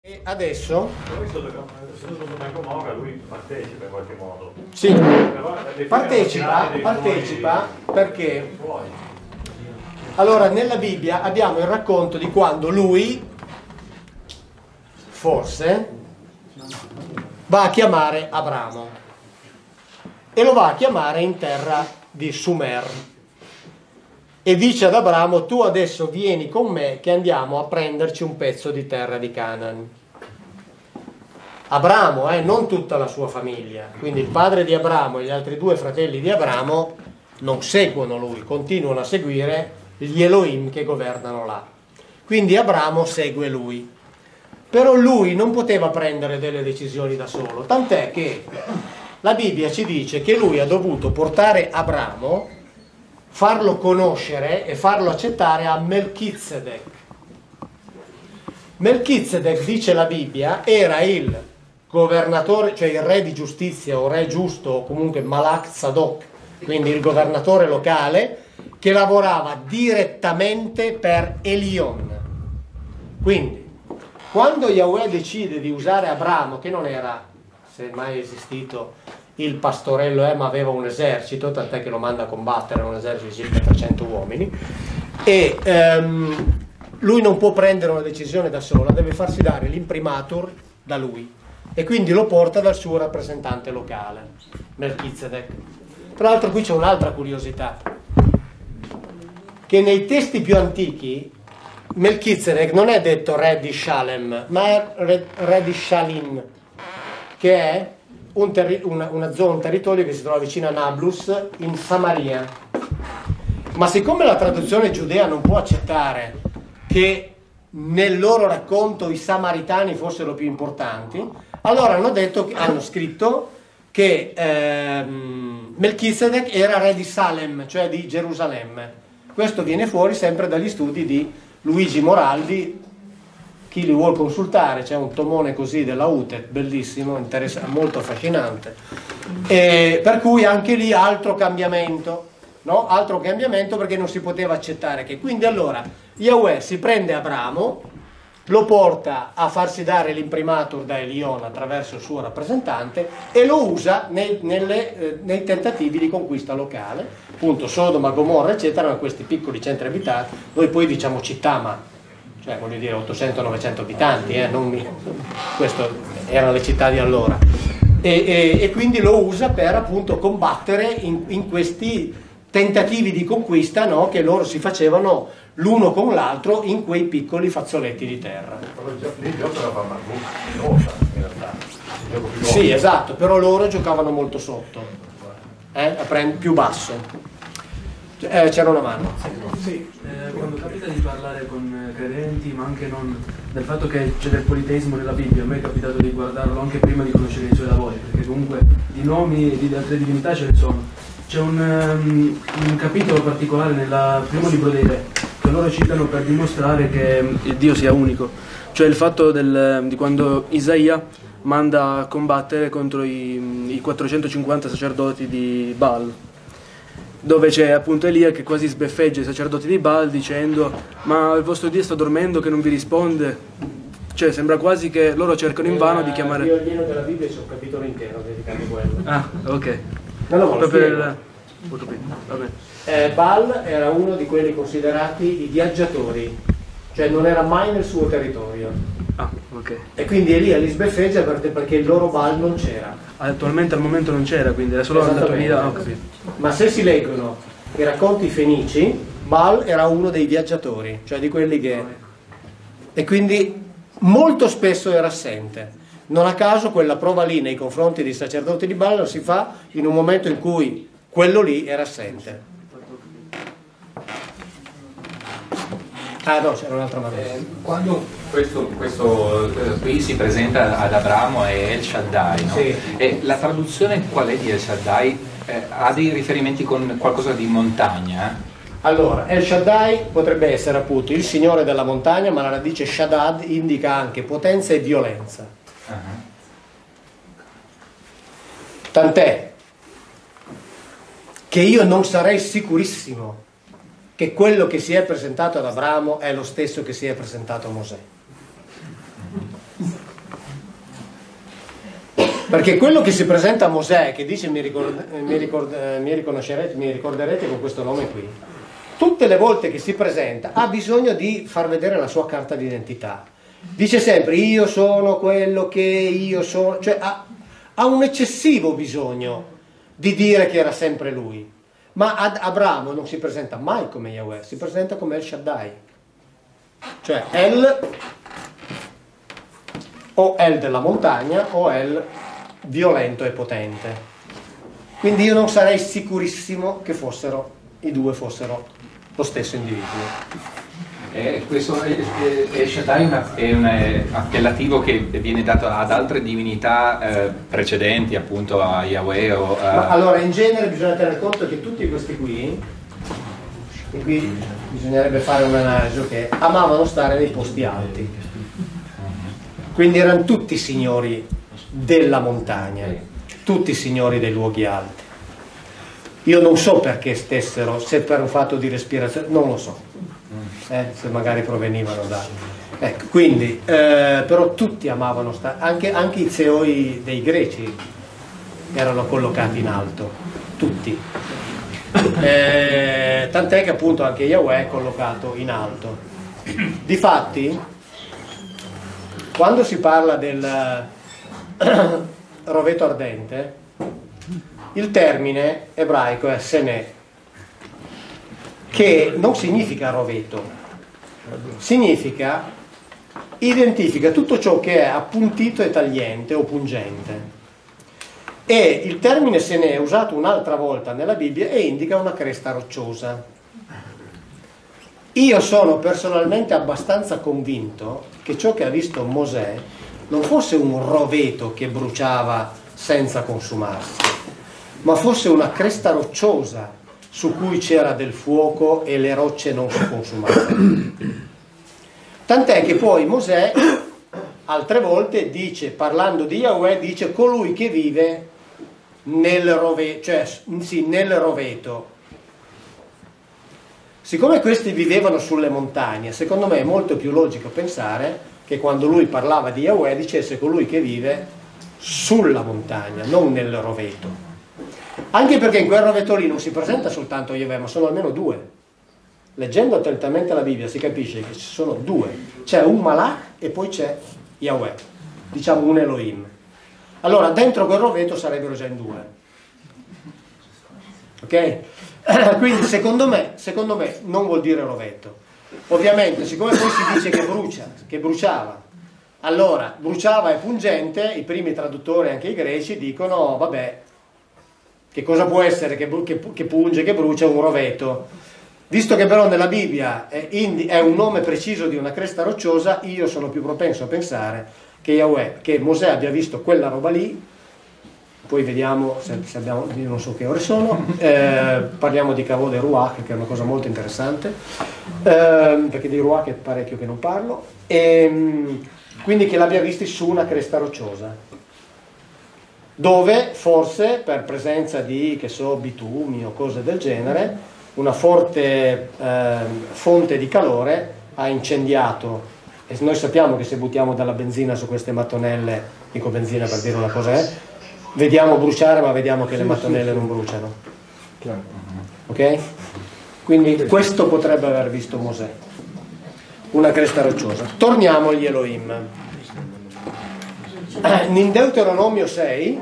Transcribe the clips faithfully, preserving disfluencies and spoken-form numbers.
E adesso lui partecipa in qualche modo. sì, partecipa, partecipa perché allora nella Bibbia abbiamo il racconto di quando lui forse va a chiamare Abramo e lo va a chiamare in terra di Sumer e dice ad Abramo: tu adesso vieni con me che andiamo a prenderci un pezzo di terra di Canaan. Abramo, eh, non tutta la sua famiglia, quindi il padre di Abramo e gli altri due fratelli di Abramo non seguono lui, continuano a seguire gli Elohim che governano là. Quindi Abramo segue lui, però lui non poteva prendere delle decisioni da solo, tant'è che la Bibbia ci dice che lui ha dovuto portare Abramo, farlo conoscere e farlo accettare a Melchizedek. Melchizedek, dice la Bibbia, era il governatore, cioè il re di giustizia o re giusto o comunque Malach Zadok, quindi il governatore locale che lavorava direttamente per Elion. Quindi quando Yahweh decide di usare Abramo, che non era, se mai esistito, il pastorello, eh, ma aveva un esercito, tant'è che lo manda a combattere, un esercito di circa trecento uomini, e ehm, lui non può prendere una decisione da sola, deve farsi dare l'imprimatur da lui e quindi lo porta dal suo rappresentante locale, Melchizedek. Tra l'altro qui c'è un'altra curiosità, che nei testi più antichi Melchizedek non è detto re di Shalem, ma è re, re di Shalim, che è un terri- una, una zona, un territorio che si trova vicino a Nablus, in Samaria. Ma siccome la traduzione giudea non può accettare che nel loro racconto i samaritani fossero più importanti, allora hanno detto, hanno scritto che ehm, Melchizedek era re di Salem, cioè di Gerusalemme. Questo viene fuori sempre dagli studi di Luigi Moraldi. Chi li vuol consultare, c'è un tomone così della U T E, bellissimo, molto affascinante, e per cui anche lì altro cambiamento, no? Altro cambiamento perché non si poteva accettare che quindi allora Yahweh si prende Abramo, lo porta a farsi dare l'imprimatur da Elion attraverso il suo rappresentante e lo usa nei, nelle, eh, nei tentativi di conquista locale, appunto Sodoma, Gomorra eccetera, questi piccoli centri abitati, noi poi diciamo città ma cioè voglio dire ottocento novecento abitanti, eh, non mi... questo erano le città di allora, e, e, e quindi lo usa per appunto combattere in, in questi tentativi di conquista, no, che loro si facevano l'uno con l'altro in quei piccoli fazzoletti di terra. Sì, esatto, però loro giocavano molto sotto, eh, più basso. Eh, c'era una mano. Sì, eh, quando capita di parlare con credenti, ma anche non, del fatto che c'è del politeismo nella Bibbia, a me è capitato di guardarlo anche prima di conoscere i suoi lavori, perché comunque di nomi e di altre divinità ce ne sono. C'è un, um, un capitolo particolare nel primo libro dei Re, che loro citano per dimostrare che il Dio sia unico, cioè il fatto del, di quando Isaia manda a combattere contro i, i quattrocentocinquanta sacerdoti di Baal, dove c'è appunto Elia che quasi sbeffeggia i sacerdoti di Baal dicendo: ma il vostro Dio sta dormendo che non vi risponde? Cioè sembra quasi che loro cercano invano di chiamare... Io alieno della Bibbia c'è un capitolo intero dedicato a quello. Ah, ok. No, no, Proprio per... Vabbè. Eh, Baal era uno di quelli considerati i viaggiatori, cioè non era mai nel suo territorio. Ah, ok. E quindi Elia li sbeffeggia perché, perché il loro Baal non c'era. Attualmente al momento non c'era, quindi era solo andato via. Ah, ho capito. Ma se si leggono i racconti fenici, Baal era uno dei viaggiatori, cioè di quelli che... E quindi molto spesso era assente. Non a caso quella prova lì nei confronti dei sacerdoti di Baal lo si fa in un momento in cui quello lì era assente. Ah no, c'era un'altra mano. Eh, quando questo, questo eh, qui si presenta ad Abramo e El Shaddai, no? Sì. E la traduzione qual è di El Shaddai? Eh, ha dei riferimenti con qualcosa di montagna? Allora, El Shaddai potrebbe essere appunto il signore della montagna, ma la radice Shaddad indica anche potenza e violenza. Uh-huh. Tant'è che io non sarei sicurissimo che quello che si è presentato ad Abramo è lo stesso che si è presentato a Mosè. Perché quello che si presenta a Mosè, che dice mi, ricord- mi, ricord- mi riconoscerete, mi ricorderete con questo nome qui, tutte le volte che si presenta ha bisogno di far vedere la sua carta d'identità. Dice sempre io sono quello che io sono, cioè ha, ha un eccessivo bisogno di dire che era sempre lui. Ma ad Abramo non si presenta mai come Yahweh, si presenta come El Shaddai, cioè El o El della montagna o El violento e potente. Quindi io non sarei sicurissimo che fossero i due fossero lo stesso individuo. Eh, questo è, è, è Shaddai è, una, è un è appellativo che viene dato ad altre divinità eh, precedenti, appunto a Yahweh o a... Ma allora in genere bisogna tenere conto che tutti questi qui, e qui bisognerebbe fare un'analisi, che amavano stare nei posti alti, quindi erano tutti signori della montagna, tutti signori dei luoghi alti. Io non so perché stessero, se per un fatto di respirazione, non lo so, eh, se magari provenivano da... Ecco, quindi, eh, però tutti amavano stare, anche, anche i zeoi dei greci erano collocati in alto, tutti. Eh, tant'è che appunto anche Yahweh è collocato in alto. Difatti, quando si parla del roveto ardente, il termine ebraico è senè, che non significa roveto, significa, identifica tutto ciò che è appuntito e tagliente o pungente. E il termine senè è usato un'altra volta nella Bibbia e indica una cresta rocciosa. Io sono personalmente abbastanza convinto che ciò che ha visto Mosè non fosse un roveto che bruciava senza consumarsi, ma fosse una cresta rocciosa su cui c'era del fuoco e le rocce non si consumavano. Tant'è che poi Mosè altre volte dice, parlando di Yahweh, dice colui che vive nel roveto, cioè sì, nel roveto. Siccome questi vivevano sulle montagne, secondo me è molto più logico pensare che quando lui parlava di Yahweh dicesse colui che vive sulla montagna, non nel roveto. Anche perché in quel roveto lì non si presenta soltanto Yahweh, ma sono almeno due. Leggendo attentamente la Bibbia si capisce che ci sono due. C'è un Malach e poi c'è Yahweh, diciamo un Elohim. Allora dentro quel roveto sarebbero già in due. Ok? Quindi secondo me, secondo me non vuol dire roveto. Ovviamente, siccome poi si dice che brucia, che bruciava, allora bruciava e pungente, i primi traduttori, anche i greci, dicono vabbè, che cosa può essere che, che, che punge, che brucia? Un roveto. Visto che però nella Bibbia è, indi, è un nome preciso di una cresta rocciosa, io sono più propenso a pensare che Yahweh, che Mosè abbia visto quella roba lì. Poi vediamo se, se abbiamo, io non so che ore sono, eh, parliamo di Kavod e Ruach, che è una cosa molto interessante, eh, perché di Ruach è parecchio che non parlo, e quindi che l'abbia visti su una cresta rocciosa, dove forse per presenza di, che so, bitumi o cose del genere, una forte eh, fonte di calore ha incendiato, e noi sappiamo che se buttiamo della benzina su queste mattonelle, dico benzina per dire una cosa è, vediamo bruciare, ma vediamo che le mattonelle non bruciano. Ok? Quindi questo potrebbe aver visto Mosè, una cresta rocciosa. Torniamo agli Elohim. In Deuteronomio sei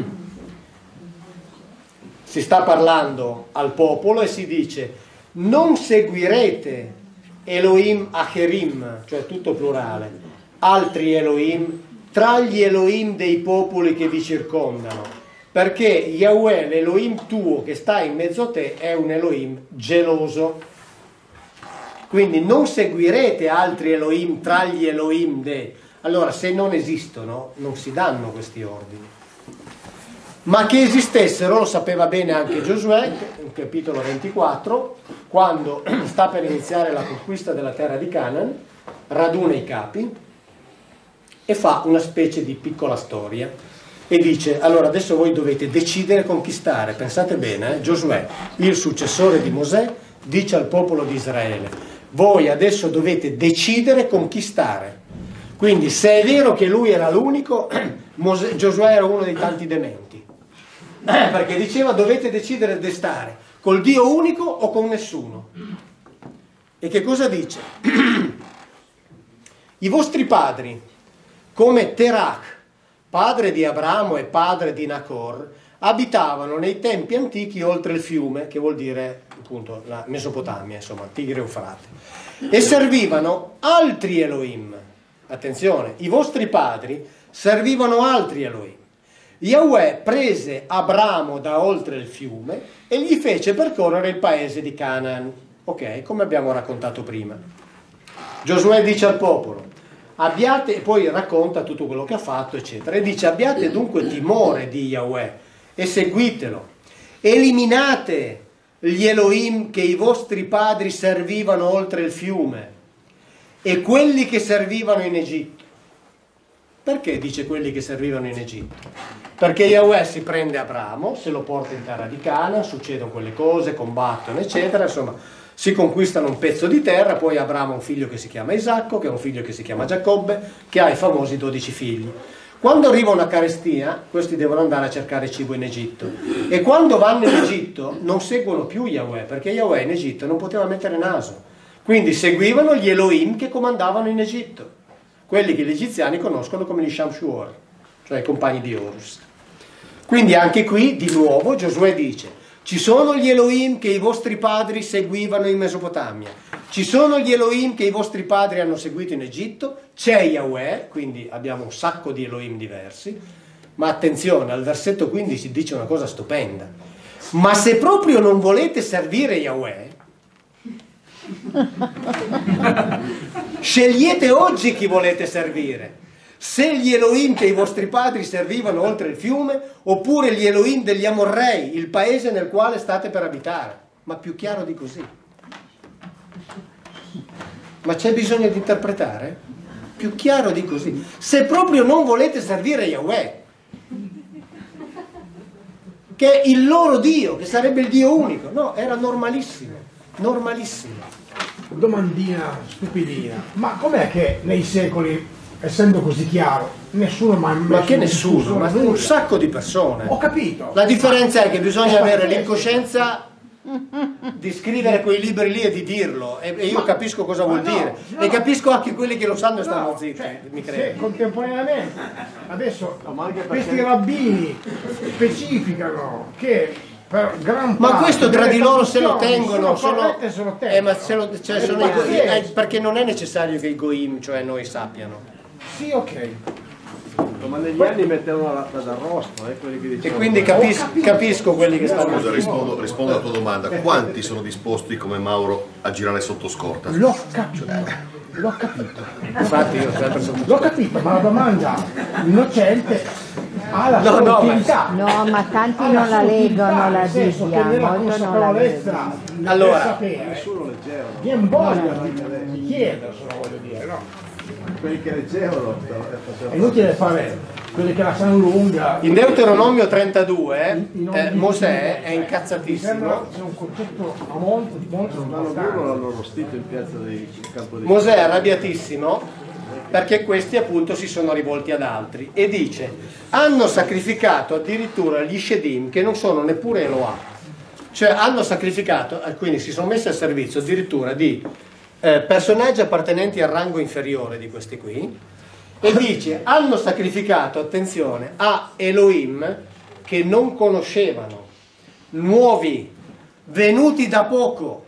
si sta parlando al popolo e si dice: non seguirete Elohim Acherim, cioè tutto plurale, altri Elohim tra gli Elohim dei popoli che vi circondano, perché Yahweh, l'Elohim tuo che sta in mezzo a te, è un Elohim geloso. Quindi non seguirete altri Elohim tra gli Elohim dei... Allora, se non esistono, non si danno questi ordini. Ma che esistessero lo sapeva bene anche Giosuè, in capitolo ventiquattro, quando sta per iniziare la conquista della terra di Canaan, raduna i capi e fa una specie di piccola storia e dice: allora adesso voi dovete decidere conquistare. Pensate bene, eh? Giosuè, il successore di Mosè, dice al popolo di Israele: voi adesso dovete decidere conquistare. Quindi se è vero che lui era l'unico, Mosè, Giosuè era uno dei tanti dementi, eh, perché diceva dovete decidere di stare col Dio unico o con nessuno. E che cosa dice? I vostri padri, come Terach, padre di Abramo e padre di Nacor, abitavano nei tempi antichi oltre il fiume, che vuol dire appunto la Mesopotamia, insomma, Tigre e Eufrate, e servivano altri Elohim. Attenzione, i vostri padri servivano altri Elohim. Yahweh prese Abramo da oltre il fiume e gli fece percorrere il paese di Canaan. Ok, come abbiamo raccontato prima. Giosuè dice al popolo, abbiate, e poi racconta tutto quello che ha fatto, eccetera, e dice abbiate dunque timore di Yahweh e seguitelo, eliminate gli Elohim che i vostri padri servivano oltre il fiume e quelli che servivano in Egitto. Perché dice quelli che servivano in Egitto? Perché Yahweh si prende Abramo, se lo porta in terra di Canaan, succedono quelle cose, combattono, eccetera, insomma, si conquistano un pezzo di terra, poi Abramo ha un figlio che si chiama Isacco, che ha un figlio che si chiama Giacobbe, che ha i famosi dodici figli. Quando arriva una carestia, questi devono andare a cercare cibo in Egitto. E quando vanno in Egitto non seguono più Yahweh, perché Yahweh in Egitto non poteva mettere naso. Quindi seguivano gli Elohim che comandavano in Egitto, quelli che gli egiziani conoscono come gli Shamshuor, cioè i compagni di Horus. Quindi anche qui, di nuovo, Giosuè dice, ci sono gli Elohim che i vostri padri seguivano in Mesopotamia, ci sono gli Elohim che i vostri padri hanno seguito in Egitto, c'è Yahweh, quindi abbiamo un sacco di Elohim diversi, ma attenzione, al versetto quindici dice una cosa stupenda, ma se proprio non volete servire Yahweh, scegliete oggi chi volete servire, se gli Elohim che i vostri padri servivano oltre il fiume, oppure gli Elohim degli Amorrei, il paese nel quale state per abitare. Ma più chiaro di così. Ma c'è bisogno di interpretare? Più chiaro di così. Se proprio non volete servire Yahweh, che è il loro Dio, che sarebbe il Dio unico, no, era normalissimo, normalissimo. Domandina stupidina, ma com'è che nei secoli, essendo così chiaro, nessuno mai ma che nessuno, ma un sacco di persone. Ho capito. La differenza è che bisogna avere l'incoscienza di scrivere quei libri lì e di dirlo, e, e io ma, capisco cosa vuol no, dire no, e capisco anche quelli che lo sanno e stanno no, zitti, cioè, mi credo. Se contemporaneamente adesso no, questi rabbini specificano che per gran ma questo tra di loro se lo tengono, sono, se se lo tengono. Eh, ma se lo, cioè, sono i, eh, perché non è necessario che i goim, cioè noi, sappiano. Sì, ok. Ma negli anni mettevano d'arrosto, eh, quelli che dicevano. E quindi capis, capisco quelli che stanno. Scusa, rispondo, rispondo alla tua domanda. Quanti sono disposti come Mauro a girare sotto scorta? L'ho capito, l'ho capito. Infatti io sempre sono l'ho capito, ma la domanda innocente ha la no, sua no, utilità. No, ma tanti non la leggono la Bibbia, molto non la leggono. Allora, nessuno leggeva. Viene voglia di chiederselo, voglio dire, no? Quelli che leggevano è inutile fare quelli che la sanno lunga. In Deuteronomio trentadue eh, Mosè è incazzatissimo. C'è un concetto molto molto importante. L'hanno rostito in piazza del campo di Mosè è arrabbiatissimo perché questi appunto si sono rivolti ad altri e dice hanno sacrificato addirittura gli Shedim che non sono neppure Eloah, cioè hanno sacrificato, quindi si sono messi al servizio addirittura di Eh, personaggi appartenenti al rango inferiore di questi qui, e dice hanno sacrificato, attenzione, a Elohim che non conoscevano, nuovi, venuti da poco,